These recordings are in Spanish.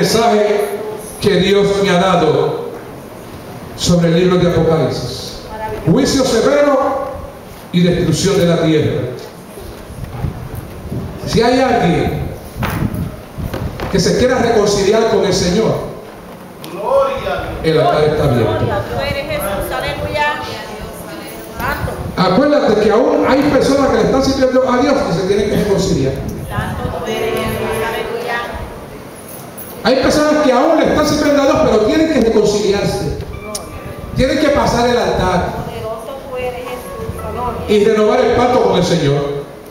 mensaje que Dios me ha dado sobre el libro de Apocalipsis. Juicio severo y destrucción de la tierra. Si hay alguien que se quiera reconciliar con el Señor, el altar está abierto. Acuérdate que aún hay personas que le están sirviendo a Dios y se tienen que reconciliar. Hay personas que aún le están sirviendo a Dios, pero tienen que reconciliarse. Tienen que pasar el altar y renovar el pacto con el Señor.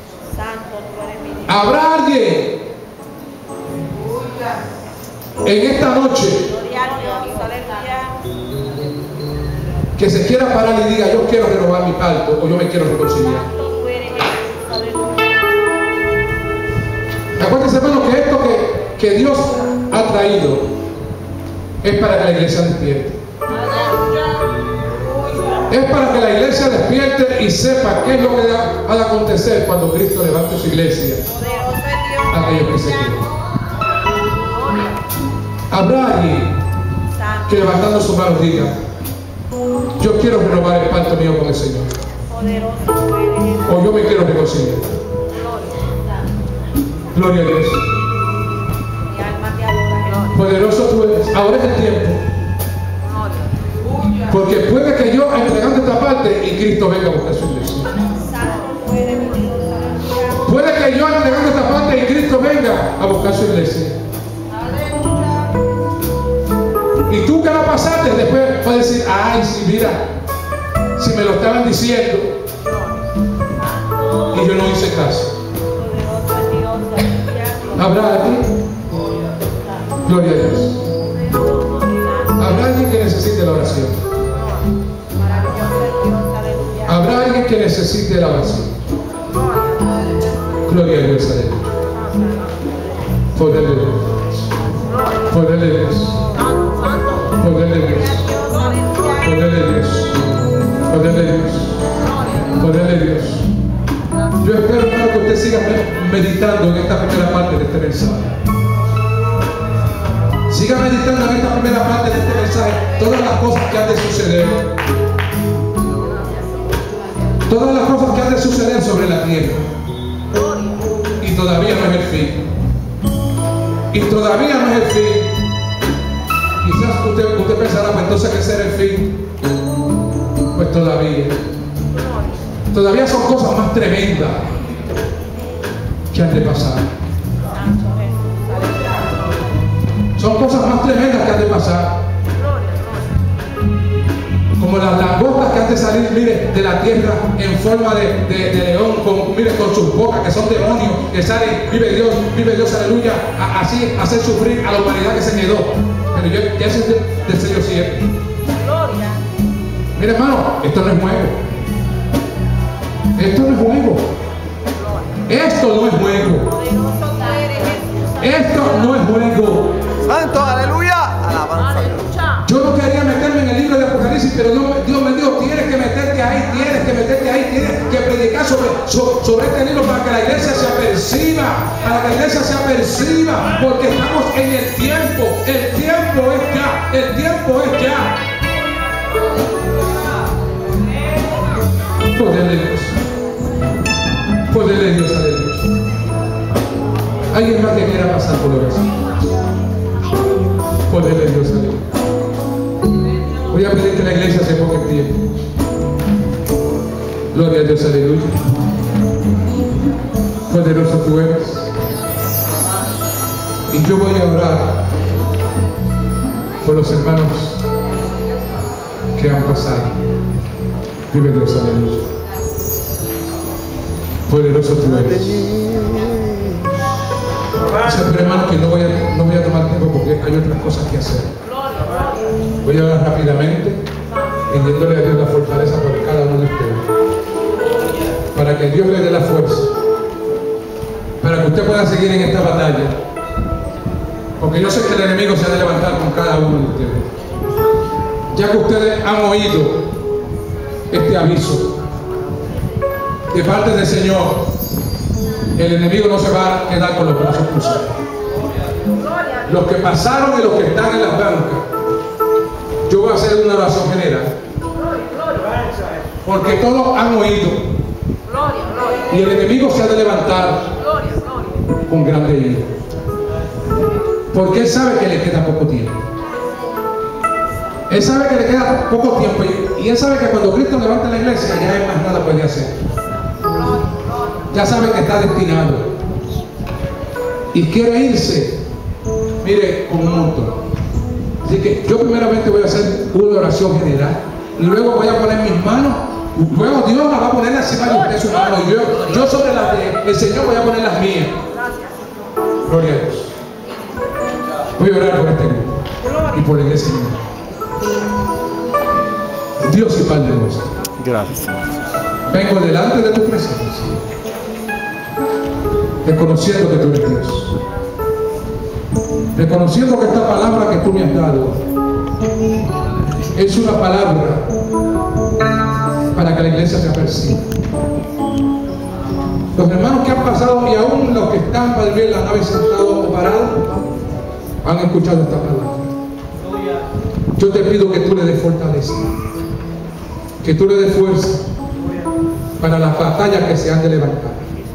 Habrá alguien en esta noche que se quiera parar y diga: yo quiero renovar mi pacto, o yo me quiero reconciliar. Acuérdense, hermano, que esto que Dios ha traído es para que la iglesia despierte. Es para que la iglesia despierte y sepa qué es lo que va a acontecer cuando Cristo levante su iglesia a aquellos que se queden. Habrá alguien que levantando sus manos diga: yo quiero renovar el pacto mío con el Señor, o yo me quiero reconciliar. Gloria a Dios. Poderoso tú eres. Ahora es el tiempo, porque puede que yo entregando esta parte y Cristo venga a buscar su iglesia. Puede que yo entregando esta parte y Cristo venga a buscar su iglesia. Y tú que lo pasaste, después vas a decir: ay, sí, mira, si me lo estaban diciendo y yo no hice caso. ¿Habrá alguien? Gloria a Dios. ¿Habrá alguien que necesite la oración? ¿Habrá alguien que necesite la oración? Gloria a Dios. Poder de Dios. Poder de Dios. Poder de Dios. Poder de Dios. Poder de Dios. Poder de Dios. Yo espero, hermano, que usted siga meditando en esta primera parte de este mensaje. Siga meditando en esta primera parte de este mensaje todas las cosas que han de suceder. Todas las cosas que han de suceder sobre la tierra. Y todavía no es el fin. Y todavía no es el fin. Quizás usted pensará: pues entonces que será el fin. Pues todavía son cosas más tremendas que han de pasar. Son cosas más tremendas que han de pasar. Como las langostas que han de salir, mire, de la tierra en forma de león, con sus bocas, que son demonios, que salen: vive Dios, aleluya, así hacer sufrir a la humanidad que se quedó. Pero ya es del Señor siempre. Mire, hermano, esto no es juego. Esto no es juego. Esto no es juego. Esto no es juego. Santo, aleluya, alabanza. Yo no quería meterme en el libro de Apocalipsis, pero Dios me dijo: tienes que meterte ahí, tienes que predicar sobre este libro para que la iglesia se aperciba, porque estamos en el tiempo es ya. Poder de Dios. Poder de Dios, aleluya. ¿Alguien más que quiera pasar por la oración? Poder de Dios, aleluya. Voy a pedir que la iglesia se ponga en pie. Gloria a Dios, aleluya. Poderoso tú eres. Y yo voy a orar por los hermanos que han pasado. Vive Dios, aleluya. Poderoso tú eres. Pero, hermano, que no voy a tomar tiempo porque hay otras cosas que hacer. Voy a orar rápidamente, pidiéndole a Dios la fortaleza por cada uno de ustedes, para que Dios le dé la fuerza, para que usted pueda seguir en esta batalla, porque yo sé que el enemigo se ha de levantar con cada uno de ustedes. Ya que ustedes han oído este aviso de parte del Señor, el enemigo no se va a quedar con los brazos cruzados. los que pasaron y los que están en las bancas, yo voy a hacer una oración general. Porque todos han oído. Y el enemigo se ha de levantar con grande ira. Porque él sabe que le queda poco tiempo. Él sabe que le queda poco tiempo. Y él sabe que cuando Cristo levante la iglesia, ya él más nada puede hacer. Ya sabe que está destinado. Y quiere irse, mire, con un montón. Así que yo primeramente voy a hacer una oración general. Y luego voy a poner mis manos. Luego Dios la va a poner encima de usted su mano. Y yo sobre las del Señor voy a poner las mías. Gloria a Dios. Voy a orar por este grupo y por la iglesia. Dios y Padre nuestro. Gracias. Vengo delante de tu presencia, reconociendo que tú eres Dios. Reconociendo que esta palabra que tú me has dado es una palabra para que la iglesia se aperciba. Los hermanos que han pasado y aún los que están para ver la nave sentados o parados han escuchado esta palabra. Yo te pido que tú le des fortaleza, que tú le des fuerza para las batallas que se han de levantar,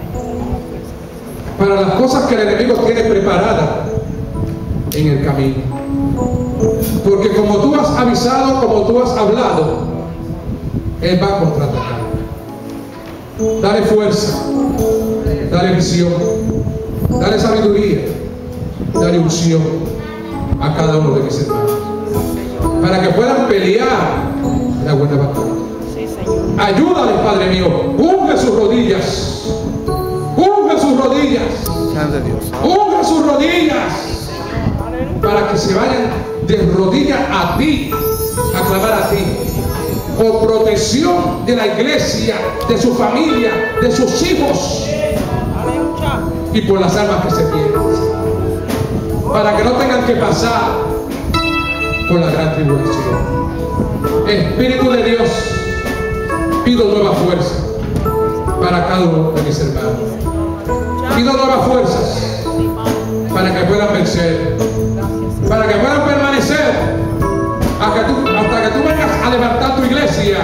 para las cosas que el enemigo tiene preparadas en el camino. Porque como tú has avisado, como tú has hablado, él va a contraatacar. Dale fuerza, dale visión, dale sabiduría, dale unción a cada uno de mis hermanos, para que puedan pelear la buena batalla. Ayúdale, Padre mío, unge sus rodillas, unge sus rodillas, unge sus rodillas, para que se vayan de rodillas a ti, a clamar a ti, por protección de la iglesia, de su familia, de sus hijos y por las almas que se pierden, para que no tengan que pasar por la gran tribulación. Espíritu de Dios, pido nueva fuerza para cada uno de mis hermanos. Pido nuevas fuerzas para que puedan vencer, para que puedan permanecer hasta que tú vengas a levantar tu iglesia,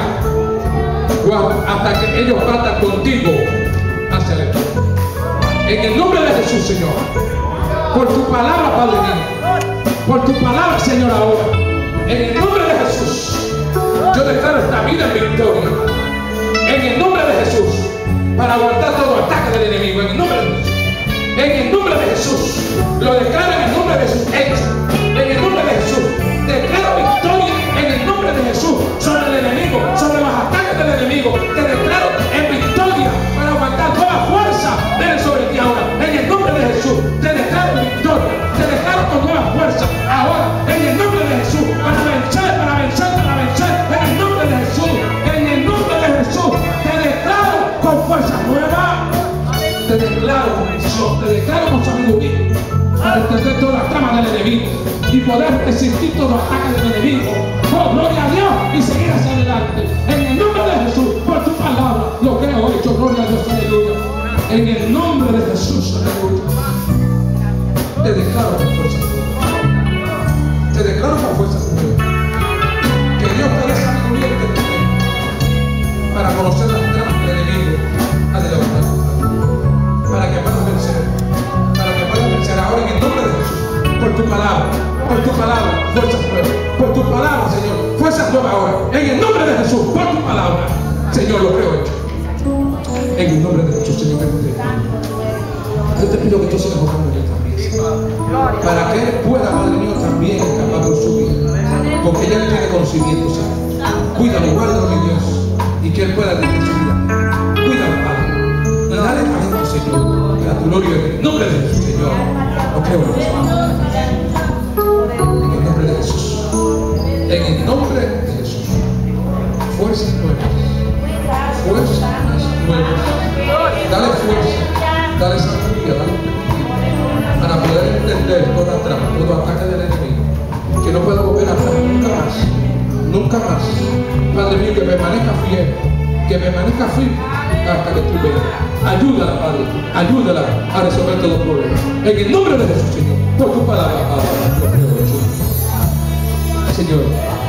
o hasta que ellos partan contigo hacia el eterno. En el nombre de Jesús, Señor, por tu palabra, Padre mío, por tu palabra, Señor, ahora, en el nombre de Jesús, yo declaro esta vida en victoria. En el nombre de Jesús, para aguantar todo ataque del enemigo, en el nombre de Jesús. En el nombre de Jesús, lo declaro en el nombre de sus hechos. En el nombre de Jesús, declaro victoria en el nombre de Jesús sobre el enemigo, sobre los ataques del enemigo. Te declaro en victoria para aguantar toda fuerza ven sobre ti ahora. En el nombre de Jesús, te declaro victoria, te declaro con nueva fuerza ahora. En el nombre de Jesús, para vencer, para vencer, para vencer. En el nombre de Jesús, en el nombre de Jesús, te declaro con fuerza nueva. Te declaro con visión, te declaro con sabiduría, para entender todas las tramas del enemigo y poder resistir todos los ataques del enemigo. Oh, gloria a Dios, y seguir hacia adelante. En el nombre de Jesús, por tu palabra, lo que he hecho, gloria a Dios, aleluya. En el nombre de Jesús, aleluya. Te declaro con fuerza nueva. Te declaro con fuerza nueva. Que Dios te dé sabiduría y entendimiento para conocer las tramas del enemigo a de levantar. Para que puedas vencer, para que puedas vencer ahora en el nombre de Jesús, por tu palabra, fuerzas nuevas, por tu palabra, Señor, fuerzas nuevas ahora, en el nombre de Jesús, por tu palabra, Señor, lo creo hecho, en el nombre de Jesús, Señor, yo te pido que tú sigas orando en esta pieza, para que Él pueda, Padre mío, también escapar por su vida, porque ya Él tiene conocimiento, Señor, cuídalo, guárdalo, mi Dios, y que Él pueda tener su vida, cuídalo, Padre, y dale talento, Señor, para tu gloria, en el nombre de Jesús, Señor, lo creo en el nombre de Jesús, en el nombre de Jesús, fuerzas nuevas, dale fuerza, dale sabiduría, dale entendimiento, para poder entender toda trama, todo ataque del enemigo, que no pueda volver a hacer nunca más, Padre mío, que permanezca fiel, que permanezca firme hasta que tú veas. Ayúdala, Padre, ayúdala a resolver todos los problemas. En el nombre de Jesús, Señor. Por tu palabra, Padre, lo creo hecho. Señor,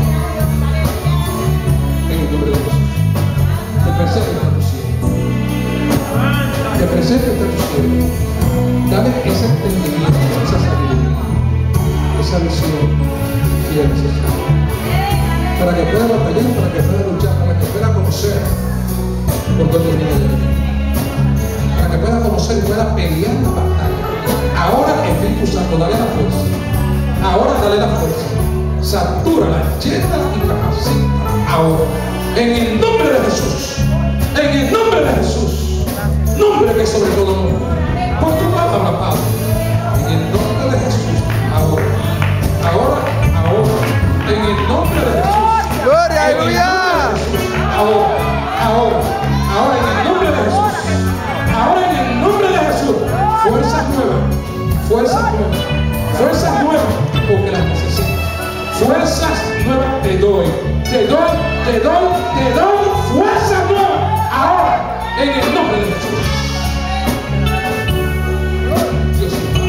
en el nombre de Jesús, te presento a tu siervo. Te presento a tu siervo. Dale ese entendimiento, esa sabiduría, esa visión que ella necesita. Para que pueda batallar, para que pueda luchar, para que pueda conocer por dónde viene el enemigo. Para que pueda conocer y pueda pelear la batalla. Ahora, Espíritu Santo, dale la fuerza. Ahora, dale la fuerza. Satúrala, llénala y capacita. Ahora, en el nombre de Jesús. En el nombre de Jesús. Nombre que sobre todo nombre. Por tu palabra, Padre. En el nombre de Jesús. Ahora. Ahora. Ahora. En el nombre de Jesús. Gloria, aleluya. Ahora. Ahora. Ahora en el nombre de Jesús. Ahora en el nombre de Jesús. Fuerzas nuevas. Fuerzas nuevas. Fuerzas nuevas. Porque las necesitas. Fuerzas nuevas te doy. Te doy, te doy, te doy. Fuerzas nuevas. Ahora en el nombre de Jesús. Dios mío.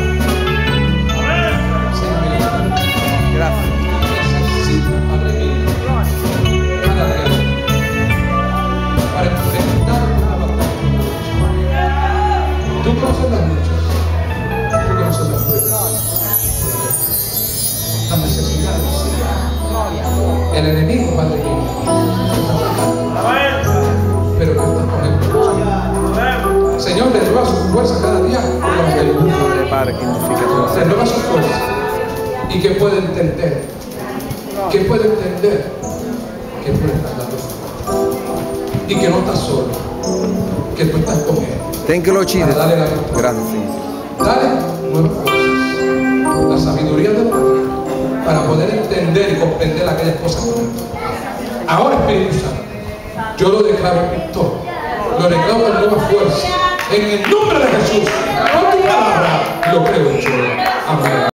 Gracias. Necesita, Padre mío, cada día para enfrentar una batalla. Tú conoces las luchas, tú conoces las pruebas, las necesidades. El enemigo, Padre mío, está atacando, pero tú estás con él. Señor, renueva su fuerza cada día por la aleluya. Renueva su fuerza y que pueda entender. Que puede entender que tú le estás dando y que no estás solo, que tú estás con él. Thank you, Lord Jesus. Dale la victoria. Gracias. Dale nuevas fuerzas, la sabiduría de Dios para poder entender y comprender aquellas cosas correctas. Ahora, Espíritu Santo, yo lo declaro en victoria, lo declaro con nueva fuerza en el nombre de Jesús. Con tu palabra lo creo hecho. Amén.